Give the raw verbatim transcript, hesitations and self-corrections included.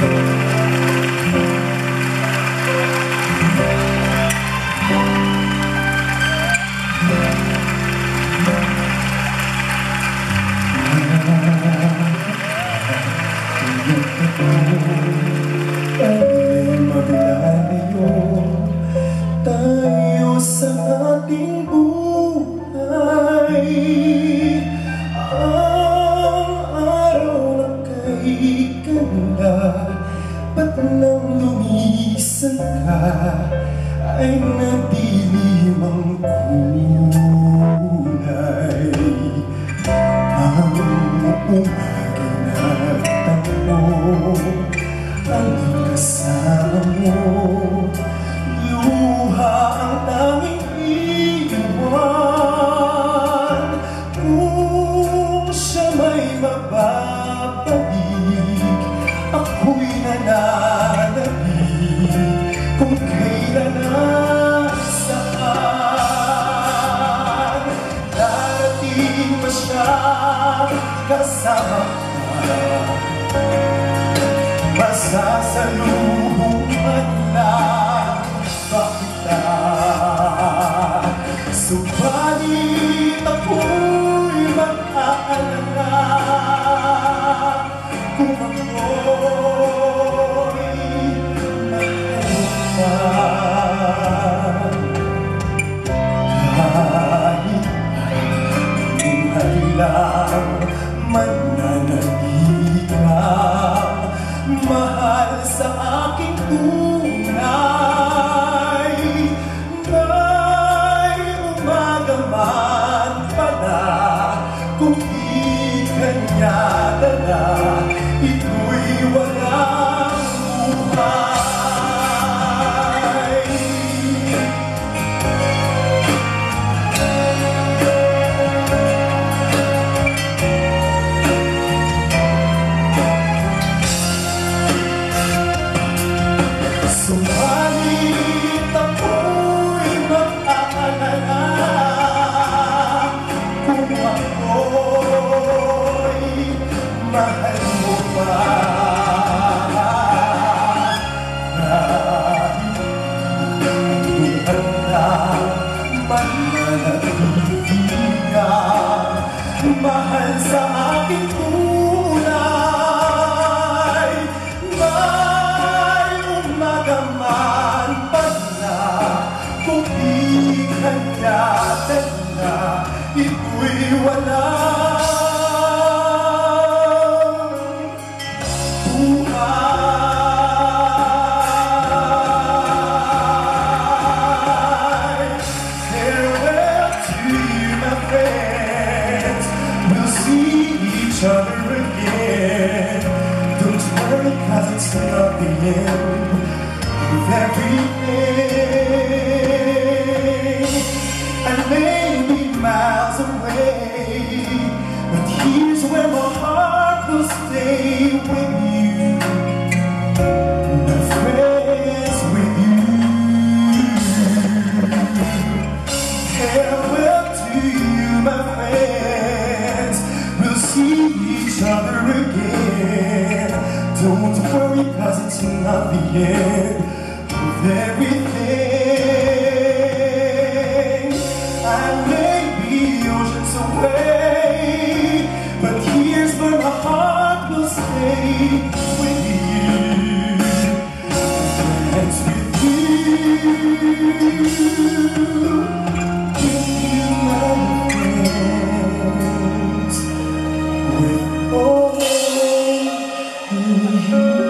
Tayo sa ating buhay, ang araw na kay ganda, ba't nang lumisan ka ay nadilim ang kulay. Ang umaga nagtagpo, ang kasama mo, luha ang tanging iwan. Kung siya may mababalik, ako'y nananabik. Kung kailan nasaan, darating pa siya kasama ka. Masasaluhan lang ba kita? Subalit ako'y mag-aalala kung ako'y nagkaroon. Kahit buhay lang mananabik ka, mahal sa aking tunay. May umaga man pala, kung di kanya dala, ito'y walang buhay. Subalit ako'y mag-aalala kung ako'y mahal mo pa. Kahit buhay na mananatili ka, mahal sa aking tunay. May umaga man pala, kung di kanya dala, ito'y walang buhay. Farewell to you, my friends, we'll see each other again. Don't worry, 'cause it's not the end of everything. I may be miles away, but here's where my heart will stay with you, my friends, with you. Farewell to you, my friends, we'll see each other again. Don't worry, 'cause it's not the end of everything. I may be oceans away, but here's where my heart will stay with you, friends, with you. With you, my friends, with all you.